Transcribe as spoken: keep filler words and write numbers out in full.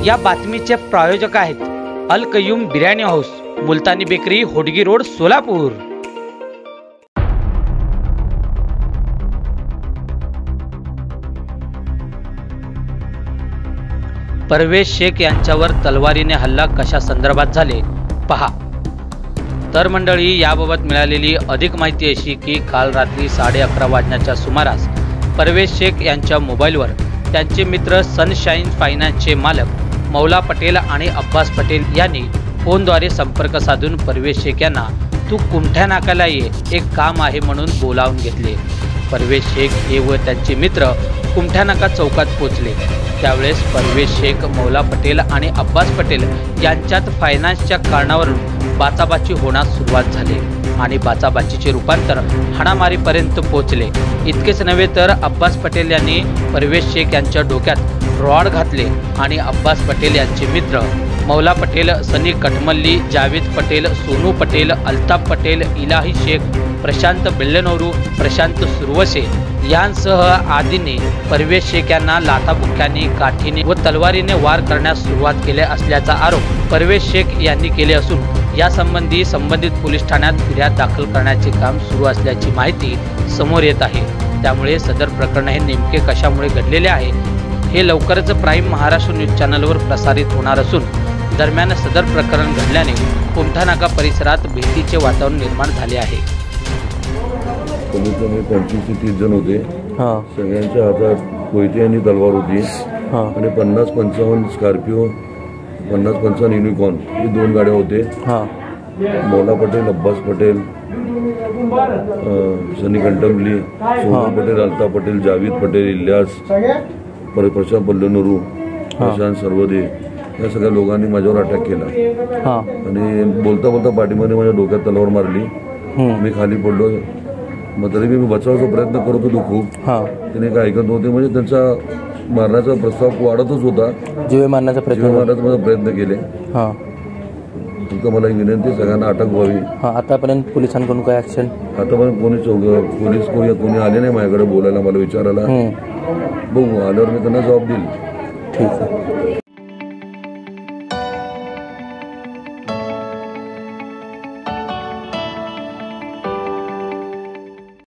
या बातमीचे प्रायोजक आहेत Al Qayyum biryani house, Multani bakery, Hodgi road, Solapur. Parvesh Shaikh यांच्यावर तलवारीने हल्ला कशा संदर्भात झाले पहा। तर मंडळी, याबाबत मिळालेली अधिक माहिती अशी की काल रात्री साडे अकरा वाजण्याच्या सुमारास परवेश शेख यांच्या मोबाईलवर त्यांचे मित्र सनशाईन फायनान्सचे मालक मौला पटेल आणि अब्बास पटेल यांनी फोनद्वारे संपर्क साधून परवेश शेख यांना तू कुमठ्या नाकाला ये, एक काम आहे म्हणून बोलावून घेतले। परवेश शेख हे व त्यांचे मित्र कुमठ्या नाका चौकात पोहोचले। त्यावेळेस परवेश शेख, मौला पटेल आणि अब्बास पटेल यांच्यात फायनान्सच्या कारणावरून बाचाबाची होण्यास सुरुवात झाली आणि बाचाबाचीचे रूपांतर हाणामारीपर्यंत पोहोचले। इतकेच नव्हे तर अब्बास पटेल यांनी परवेश शेख यांच्या डोक्यात रॉड घातले आणि अब्बास पटेल यांचे मित्र मौला पटेल, सनी कटमल्ली, जावेद पटेल, सोनू पटेल, अल्ताफ पटेल, इलाही शेख, प्रशांत बेल्लेनोरू, प्रशांत सुरवसे यांसह आदींनी परवेश शेख यांना लाथाबुक्क्यांनी, काठीने व तलवारीने वार करण्यास सुरुवात केली असल्याचा आरोप परवेश शेख यांनी केले असून यासंबंधी संबंधित पोलीस ठाण्यात फिर्याद दाखल करण्याचे काम सुरू असल्याची माहिती समोर येत आहे। त्यामुळे सदर प्रकरण हे नेमके कशामुळे घडलेले आहे हे लवकरच प्राईम महाराष्ट्र न्यूज चॅनलवर प्रसारित होणार असून दरम्यान सदर प्रकरण घडल्याने कुमठा नाका परिसरात भीतीचे वातावरण निर्माण झाले आहे। पंचवीस ते तीस जण होते, सगळ्यांच्या हातात कोयते आणि तलवार होती आणि पन्नास पंचावन्न स्कॉर्पिओ, पन्नास पंचावन्न युनिकॉर्न ही दोन गाड्या होते। मौला पटेल, अब्बास पटेल, सनी कंटमली, सोनू पटेल, अल्ताफ पटेल, जावेद पटेल, इलियास, प्रशांत बेल्लेनोरू, प्रशांत सरवदे या सगळ्या लोकांनी माझ्यावर अटॅक केला आणि बोलता बोलता पाठीमध्ये माझ्या डोक्यात तलवार मारली। मी खाली पडलो, मग तरी मी बचावायचा प्रयत्न करत होतो खूप, त्याने काय ऐकत नव्हते। म्हणजे त्यांचा मारण्याचा प्रस्ताव वाढतच होता, जीव मारण्याचा प्रयत्न मारण्याचा प्रयत्न केले। तुमचं मला एक विनंती, सगळ्यांना अटक व्हावी। आतापर्यंत पोलिसांकडून काय ऍक्शन? आतापर्यंत कोणी पोलीस कोणी कोणी आले नाही माझ्याकडे बोलायला, मला विचारायला। बघू, आल्यावर मी त्यांना जबाब देईल। ठीक आहे।